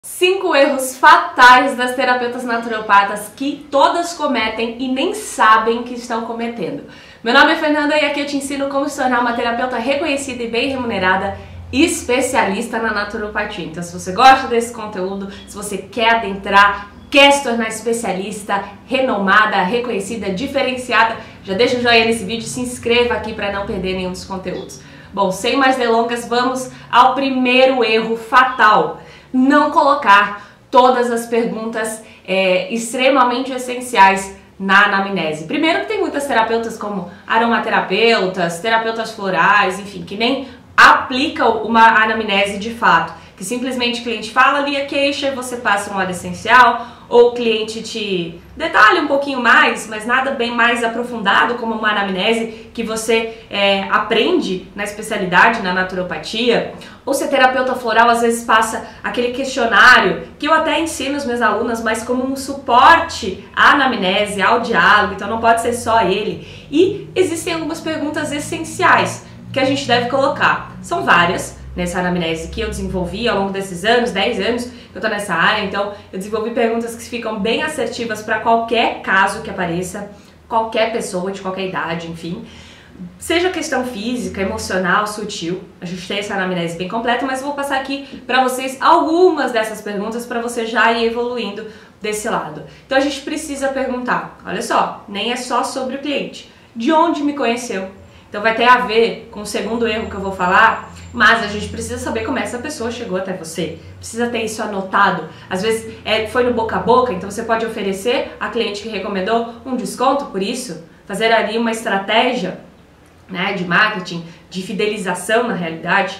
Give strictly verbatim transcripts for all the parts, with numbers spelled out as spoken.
Cinco erros fatais das terapeutas naturopatas que todas cometem e nem sabem que estão cometendo. Meu nome é Fernanda e aqui eu te ensino como se tornar uma terapeuta reconhecida e bem remunerada, especialista na naturopatia. Então, se você gosta desse conteúdo, se você quer adentrar, quer se tornar especialista, renomada, reconhecida, diferenciada, já deixa o joinha nesse vídeo e se inscreva aqui para não perder nenhum dos conteúdos. Bom, sem mais delongas, vamos ao primeiro erro fatal. Não colocar todas as perguntas é, extremamente essenciais na anamnese. Primeiro que tem muitas terapeutas como aromaterapeutas, terapeutas florais, enfim, que nem aplicam uma anamnese de fato, que simplesmente o cliente fala ali a queixa e você passa um óleo essencial, ou o cliente te detalha um pouquinho mais, mas nada bem mais aprofundado como uma anamnese que você é, aprende na especialidade, na naturopatia. Ou se é terapeuta floral, às vezes passa aquele questionário, que eu até ensino as minhas alunas, mas como um suporte à anamnese, ao diálogo, então não pode ser só ele. E existem algumas perguntas essenciais que a gente deve colocar. São várias nessa anamnese que eu desenvolvi ao longo desses anos, dez anos que eu tô nessa área, então eu desenvolvi perguntas que ficam bem assertivas para qualquer caso que apareça, qualquer pessoa de qualquer idade, enfim. Seja questão física, emocional, sutil, a gente tem essa anamnese bem completa, mas eu vou passar aqui para vocês algumas dessas perguntas para você já ir evoluindo desse lado. Então a gente precisa perguntar, olha só, nem é só sobre o cliente, de onde me conheceu? Então vai ter a ver com o segundo erro que eu vou falar, mas a gente precisa saber como essa pessoa chegou até você. Precisa ter isso anotado. Às vezes é, foi no boca a boca, então você pode oferecer a cliente que recomendou um desconto por isso, fazer ali uma estratégia, né, de marketing, de fidelização na realidade.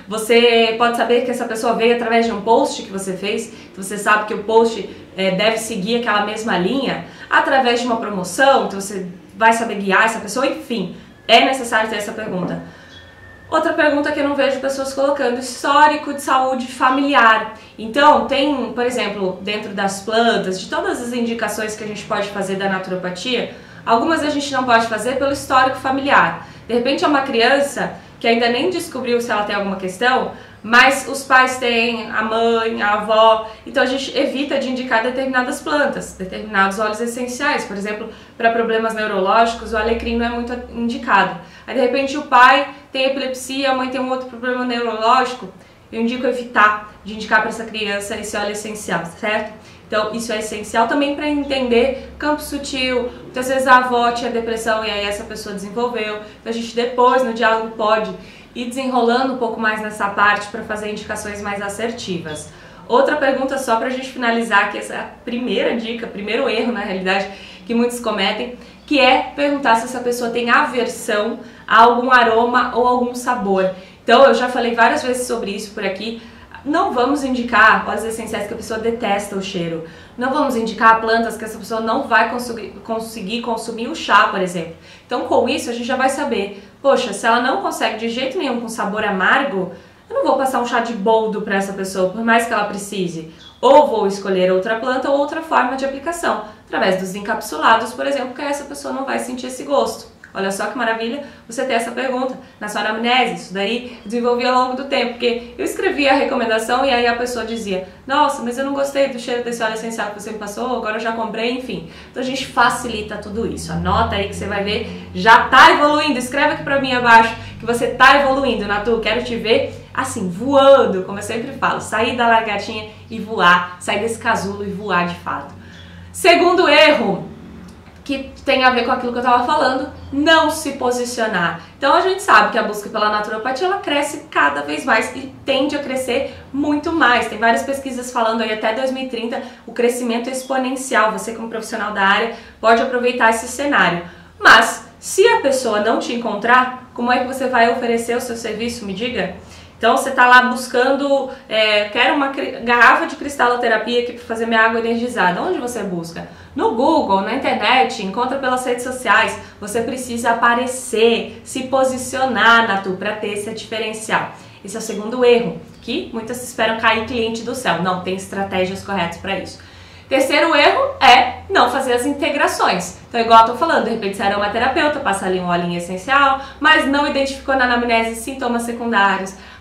Você pode saber que essa pessoa veio através de um post que você fez, então você sabe que o post é, deve seguir aquela mesma linha, através de uma promoção, então você vai saber guiar essa pessoa, enfim. É necessário ter essa pergunta. Outra pergunta que eu não vejo pessoas colocando, histórico de saúde familiar. Então, tem, por exemplo, dentro das plantas, de todas as indicações que a gente pode fazer da naturopatia, algumas a gente não pode fazer pelo histórico familiar. De repente é uma criança que ainda nem descobriu se ela tem alguma questão, mas os pais têm, a mãe, a avó, então a gente evita de indicar determinadas plantas, determinados óleos essenciais, por exemplo, para problemas neurológicos o alecrim não é muito indicado. Aí de repente o pai tem epilepsia, a mãe tem um outro problema neurológico, eu indico evitar de indicar para essa criança esse óleo essencial, certo? Então isso é essencial também para entender campo sutil, muitas vezes a avó tinha depressão e aí essa pessoa desenvolveu, então a gente depois no diálogo pode ir desenrolando um pouco mais nessa parte para fazer indicações mais assertivas. Outra pergunta só para a gente finalizar, que essa é a primeira dica, primeiro erro na realidade que muitos cometem, que é perguntar se essa pessoa tem aversão a algum aroma ou algum sabor. Então eu já falei várias vezes sobre isso por aqui. Não vamos indicar óleos essenciais que a pessoa detesta o cheiro. Não vamos indicar plantas que essa pessoa não vai conseguir, conseguir consumir o chá, por exemplo. Então, com isso, a gente já vai saber, poxa, se ela não consegue de jeito nenhum com sabor amargo, eu não vou passar um chá de boldo para essa pessoa, por mais que ela precise. Ou vou escolher outra planta ou outra forma de aplicação, através dos encapsulados, por exemplo, que essa pessoa não vai sentir esse gosto. Olha só que maravilha você ter essa pergunta na sua anamnese. Isso daí eu desenvolvi ao longo do tempo, porque eu escrevia a recomendação e aí a pessoa dizia, nossa, mas eu não gostei do cheiro desse óleo essencial que você me passou, agora eu já comprei, enfim. Então a gente facilita tudo isso. Anota aí que você vai ver, já tá evoluindo. Escreve aqui pra mim abaixo que você tá evoluindo, Natu. Quero te ver assim, voando, como eu sempre falo, sair da largatinha e voar, sair desse casulo e voar de fato. Segundo erro, que tem a ver com aquilo que eu estava falando, não se posicionar. Então a gente sabe que a busca pela naturopatia ela cresce cada vez mais e tende a crescer muito mais. Tem várias pesquisas falando aí até dois mil e trinta o crescimento exponencial. Você como profissional da área pode aproveitar esse cenário. Mas se a pessoa não te encontrar, como é que você vai oferecer o seu serviço? Me diga. Então você está lá buscando, é, quero uma garrafa de cristaloterapia aqui para fazer minha água energizada. Onde você busca? No Google, na internet, encontra pelas redes sociais. Você precisa aparecer, se posicionar, Natu, para ter esse diferencial. Esse é o segundo erro, que muitas esperam cair cliente do céu. Não, tem estratégias corretas para isso. Terceiro erro é não fazer as integrações. Então, igual eu tô falando, de repente você era uma terapeuta, passa ali um olhinho essencial, mas não identificou na anamnese sintomas secundários,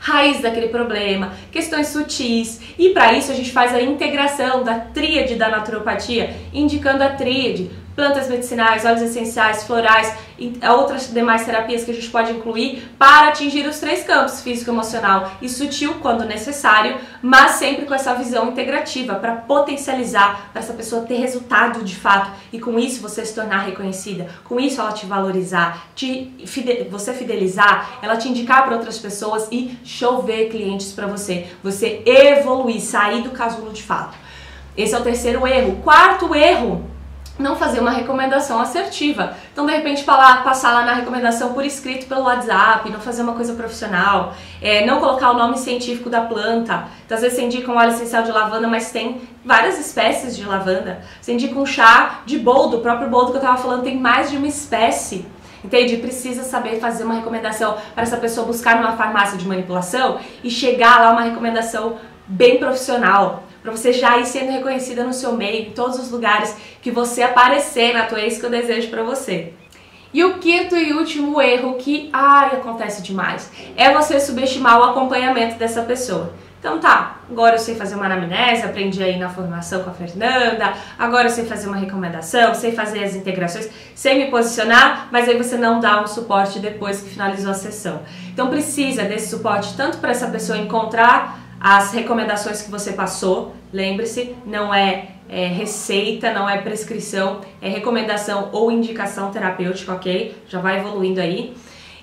raiz daquele problema, questões sutis. E para isso a gente faz a integração da tríade da naturopatia, indicando a tríade, plantas medicinais, óleos essenciais, florais e outras demais terapias que a gente pode incluir para atingir os três campos, físico, emocional e sutil quando necessário, mas sempre com essa visão integrativa para potencializar, para essa pessoa ter resultado de fato e com isso você se tornar reconhecida, com isso ela te valorizar, te fide- você fidelizar, ela te indicar para outras pessoas e chover clientes para você, você evoluir, sair do casulo de fato. Esse é o terceiro erro. Quarto erro, não fazer uma recomendação assertiva. Então, de repente, passar lá na recomendação por escrito pelo WhatsApp, não fazer uma coisa profissional, é, não colocar o nome científico da planta. Então, às vezes você indica um óleo essencial de lavanda, mas tem várias espécies de lavanda. Você indica um chá de boldo, o próprio boldo que eu estava falando tem mais de uma espécie. Entende? Precisa saber fazer uma recomendação para essa pessoa buscar numa farmácia de manipulação e chegar lá uma recomendação bem profissional, para você já ir sendo reconhecida no seu meio, em todos os lugares que você aparecer na tua, é isso que eu desejo para você. E o quinto e último erro que, ai, acontece demais, é você subestimar o acompanhamento dessa pessoa. Então tá, agora eu sei fazer uma anamnese, aprendi aí na formação com a Fernanda, agora eu sei fazer uma recomendação, sei fazer as integrações, sei me posicionar, mas aí você não dá um suporte depois que finalizou a sessão. Então precisa desse suporte tanto para essa pessoa encontrar as recomendações que você passou, lembre-se, não é, é receita, não é prescrição, é recomendação ou indicação terapêutica, ok? Já vai evoluindo aí.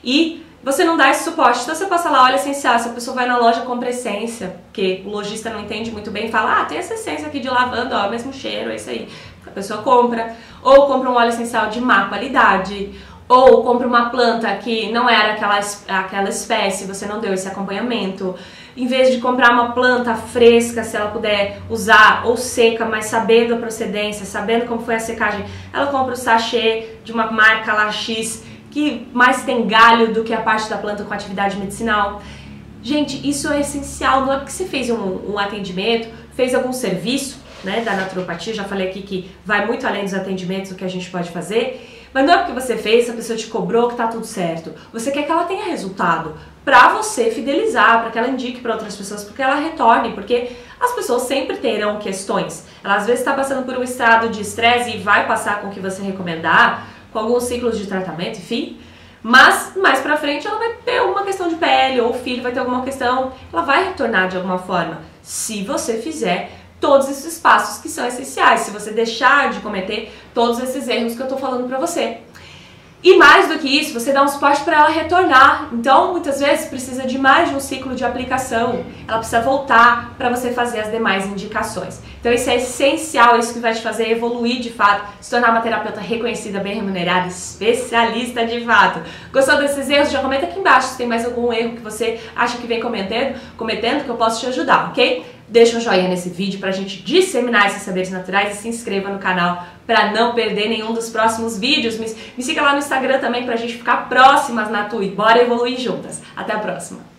E você não dá esse suporte, então você passa lá, óleo essencial, se a pessoa vai na loja, compra essência, porque o lojista não entende muito bem, fala, ah, tem essa essência aqui de lavanda, ó, mesmo cheiro, é isso aí. A pessoa compra, ou compra um óleo essencial de má qualidade, ou compra uma planta que não era aquela, aquela espécie, você não deu esse acompanhamento. Em vez de comprar uma planta fresca, se ela puder usar, ou seca, mas sabendo a procedência, sabendo como foi a secagem, ela compra o sachê de uma marca lá X, que mais tem galho do que a parte da planta com atividade medicinal. Gente, isso é essencial, não é porque você fez um, um atendimento, fez algum serviço, né, da naturopatia, já falei aqui que vai muito além dos atendimentos, o que a gente pode fazer, mas não é porque você fez, a pessoa te cobrou que tá tudo certo. Você quer que ela tenha resultado pra você fidelizar, para que ela indique para outras pessoas, porque ela retorne, porque as pessoas sempre terão questões. Ela às vezes está passando por um estado de estresse e vai passar com o que você recomendar, com alguns ciclos de tratamento, enfim, mas mais pra frente ela vai ter alguma questão de pele, ou o filho vai ter alguma questão, ela vai retornar de alguma forma, se você fizer todos esses passos que são essenciais, se você deixar de cometer todos esses erros que eu tô falando pra você. E mais do que isso, você dá um suporte para ela retornar. Então, muitas vezes, precisa de mais de um ciclo de aplicação. Ela precisa voltar para você fazer as demais indicações. Então, isso é essencial, isso que vai te fazer evoluir de fato, se tornar uma terapeuta reconhecida, bem remunerada, especialista de fato. Gostou desses erros? Já comenta aqui embaixo se tem mais algum erro que você acha que vem cometendo, cometendo que eu posso te ajudar, ok? Deixa um joinha nesse vídeo pra gente disseminar esses saberes naturais e se inscreva no canal pra não perder nenhum dos próximos vídeos. Me, me siga lá no Instagram também pra gente ficar próximas, Natu, e bora evoluir juntas. Até a próxima!